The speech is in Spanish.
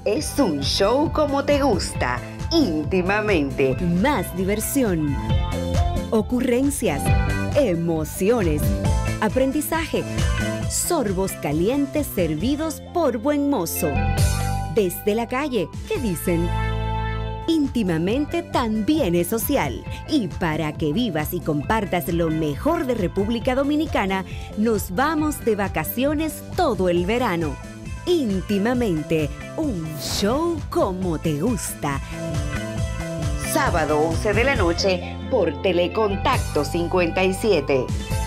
Es un show como te gusta, íntimamente. Más diversión, ocurrencias, emociones, aprendizaje, sorbos calientes servidos por buen mozo. Desde la calle, ¿qué dicen? Íntimamente también es social. Y para que vivas y compartas lo mejor de República Dominicana, nos vamos de vacaciones todo el verano. Íntimamente, un show como te gusta. Sábado 11 de la noche por Telecontacto 57.